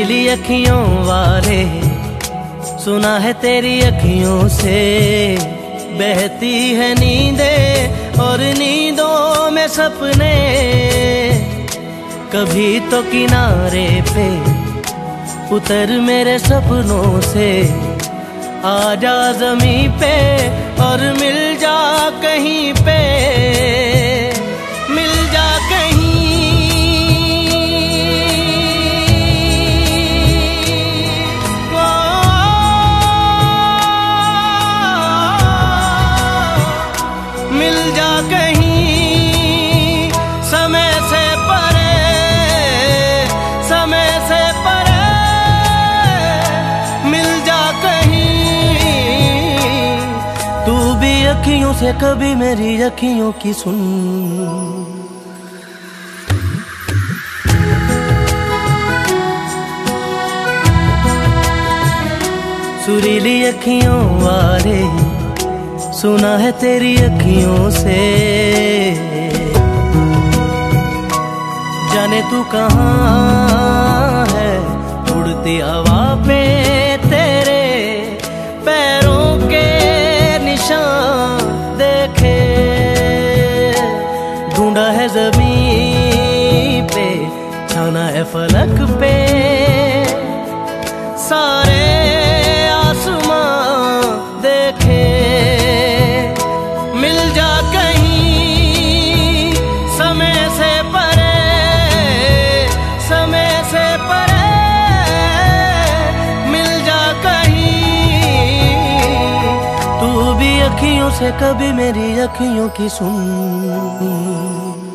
सुरीली अखियों वाले, सुना है तेरी अखियों से बहती है नींदें और नींदों में सपने। कभी तो किनारे पे उतर मेरे सपनों से, आजा ज़मीं पे और मिल जा कहीं पे, मिल जा कहीं। मिल जा कहीं समय से परे, समय से परे। मिल जा कहीं तू भी अखियों से कभी मेरी अखियों की सुन। सुरीली अखियों वाले, सुना है तेरी अखियों से, जाने तू कहाँ है। उड़ती हवा पे तेरे पैरों के निशान देखे, ढूंढा है ज़मीन पे, छाना है फलक पे, सारे आसमां देखे। मिल जा कहीं समय से परे, समय से परे। मिल जा कहीं तू भी अखियों से कभी मेरी अखियों की सुन।